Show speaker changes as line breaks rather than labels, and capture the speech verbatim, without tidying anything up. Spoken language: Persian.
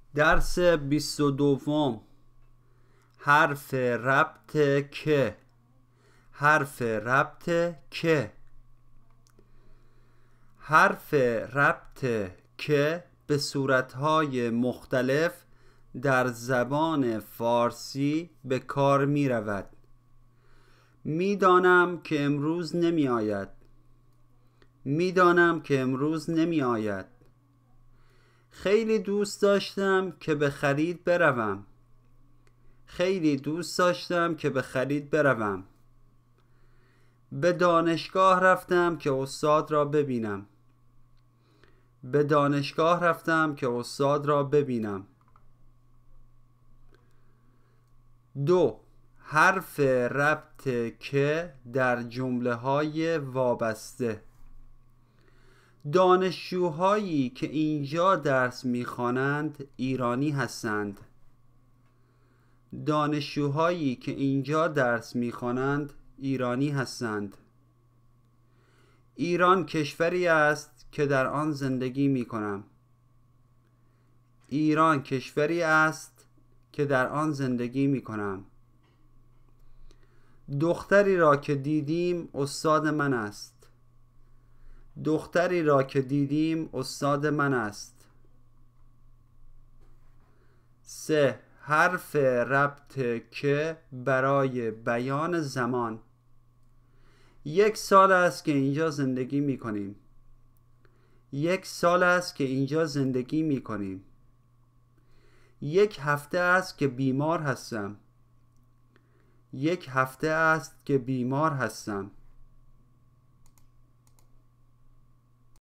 درس بیست و دوم. حرف ربط که. حرف ربط که. حرف ربط که به صورتهای مختلف در زبان فارسی به کار می رود. می دانم که امروز نمی آید. می دانم که امروز نمی آید. خیلی دوست داشتم که به خرید بروم. خیلی دوست داشتم که به خرید بروم. به دانشگاه رفتم که استاد را ببینم. به دانشگاه رفتم که استاد را ببینم. دو. حرف ربط که در جمله های وابسته. دانشجوهایی که اینجا درس می‌خوانند ایرانی هستند. دانشجوهایی که اینجا درس می‌خوانند ایرانی هستند. ایران کشوری است که در آن زندگی می‌کنم. ایران کشوری است که در آن زندگی می‌کنم. دختری را که دیدیم استاد من است. دختری را که دیدیم استاد من است. سه. حرف ربط که برای بیان زمان. یک سال است که اینجا زندگی می کنیم. یک سال است که اینجا زندگی می کنیم. یک هفته است که بیمار هستم. یک هفته است که بیمار هستم.